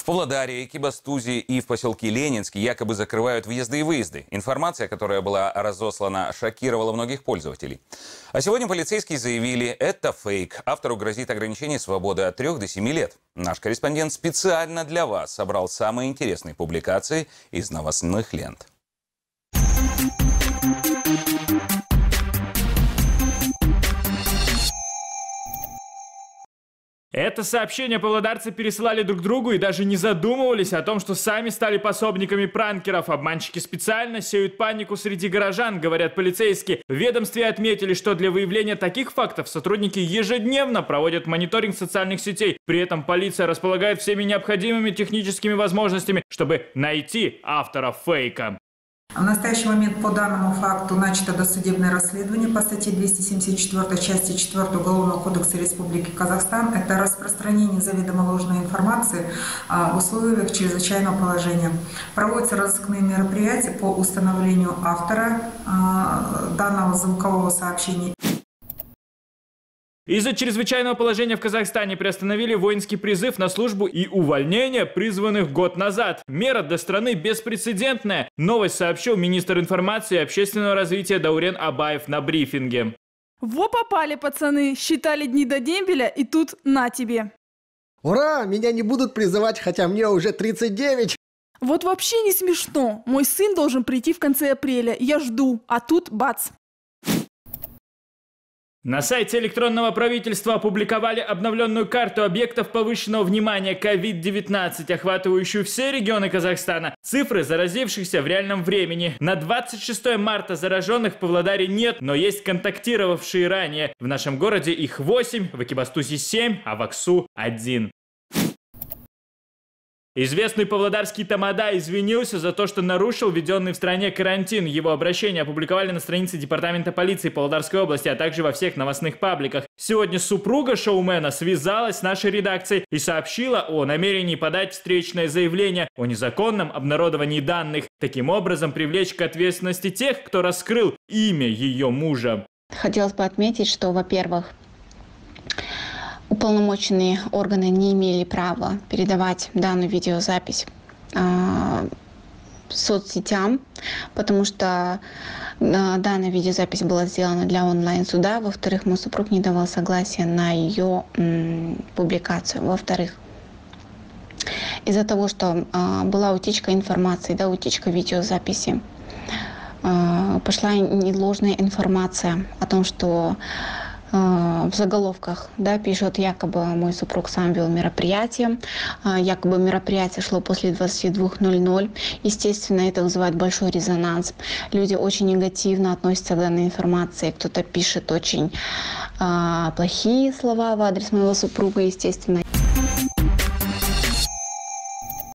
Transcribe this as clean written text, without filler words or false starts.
В Павлодаре, Экибастузе и в поселке Ленинский якобы закрывают въезды и выезды. Информация, которая была разослана, шокировала многих пользователей. А сегодня полицейские заявили, это фейк. Автору грозит ограничение свободы от 3 до 7 лет. Наш корреспондент специально для вас собрал самые интересные публикации из новостных лент. Это сообщение павлодарцы пересылали друг другу и даже не задумывались о том, что сами стали пособниками пранкеров. Обманщики специально сеют панику среди горожан, говорят полицейские. В ведомстве отметили, что для выявления таких фактов сотрудники ежедневно проводят мониторинг социальных сетей. При этом полиция располагает всеми необходимыми техническими возможностями, чтобы найти автора фейка. В настоящий момент по данному факту начато досудебное расследование по статье 274 части 4 Уголовного кодекса Республики Казахстан. Это распространение заведомо ложной информации в условиях чрезвычайного положения. Проводятся разыскные мероприятия по установлению автора данного звукового сообщения. Из-за чрезвычайного положения в Казахстане приостановили воинский призыв на службу и увольнение призванных год назад. Мера для страны беспрецедентная. Новость сообщил министр информации и общественного развития Даурен Абаев на брифинге. Во попали, пацаны, считали дни до дембеля и тут на тебе. Ура, меня не будут призывать, хотя мне уже 39. Вот вообще не смешно. Мой сын должен прийти в конце апреля, я жду, а тут бац. На сайте электронного правительства опубликовали обновленную карту объектов повышенного внимания COVID-19, охватывающую все регионы Казахстана. Цифры заразившихся в реальном времени. На 26 марта зараженных в Павлодаре нет, но есть контактировавшие ранее. В нашем городе их 8, в Экибастузе 7, а в Аксу 1. Известный павлодарский тамада извинился за то, что нарушил введенный в стране карантин. Его обращение опубликовали на странице Департамента полиции Павлодарской области, а также во всех новостных пабликах. Сегодня супруга шоумена связалась с нашей редакцией и сообщила о намерении подать встречное заявление о незаконном обнародовании данных. Таким образом, привлечь к ответственности тех, кто раскрыл имя ее мужа. Хотелось бы отметить, что, во-первых, уполномоченные органы не имели права передавать данную видеозапись соцсетям, потому что данная видеозапись была сделана для онлайн-суда. Во-вторых, мой супруг не давал согласия на ее публикацию. Во-вторых, из-за того, что была утечка информации, утечка видеозаписи, пошла ложная информация о том, что в заголовках пишут, якобы мой супруг сам вел мероприятие, якобы мероприятие шло после 22:00. Естественно, это вызывает большой резонанс. Люди очень негативно относятся к данной информации. Кто-то пишет очень плохие слова в адрес моего супруга, естественно.